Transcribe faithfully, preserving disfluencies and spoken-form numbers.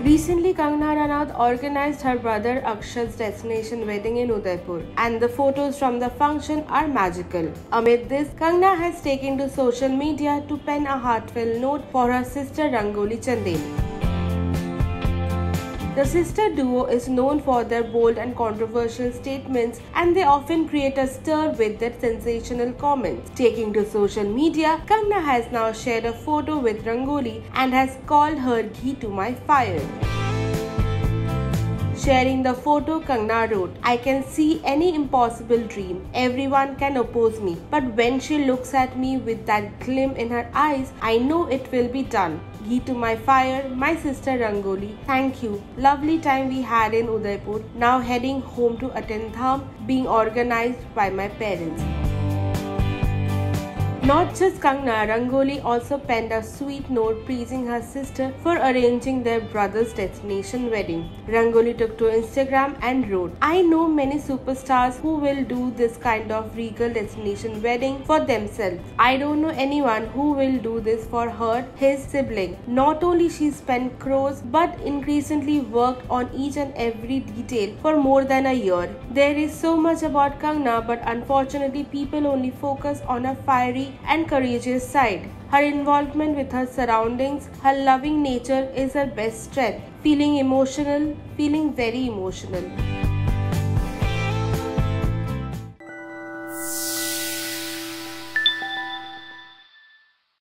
Recently, Kangana Ranaut organized her brother Akshay's destination wedding in Udaipur, and the photos from the function are magical. Amid this, Kangana has taken to social media to pen a heartfelt note for her sister Rangoli Chandeni. The sister duo is known for their bold and controversial statements, and they often create a stir with their sensational comments. Taking to social media, Kangana has now shared a photo with Rangoli and has called her "Ghee to my fire." Sharing the photo, Kangana wrote, "I can see any impossible dream. Everyone can oppose me. But when she looks at me with that gleam in her eyes, I know it will be done. Ghee to my fire, my sister Rangoli. Thank you. Lovely time we had in Udaipur. Now heading home to attend Dham, being organized by my parents." Not just Kangana, Rangoli also penned a sweet note praising her sister for arranging their brother's destination wedding. Rangoli took to Instagram and wrote, "I know many superstars who will do this kind of regal destination wedding for themselves. I don't know anyone who will do this for her, his sibling. Not only she spent crores but increasingly worked on each and every detail for more than a year. There is so much about Kangana, but unfortunately people only focus on her fiery and courageous side. Her involvement with her surroundings, her loving nature is her best strength. Feeling emotional, feeling very emotional."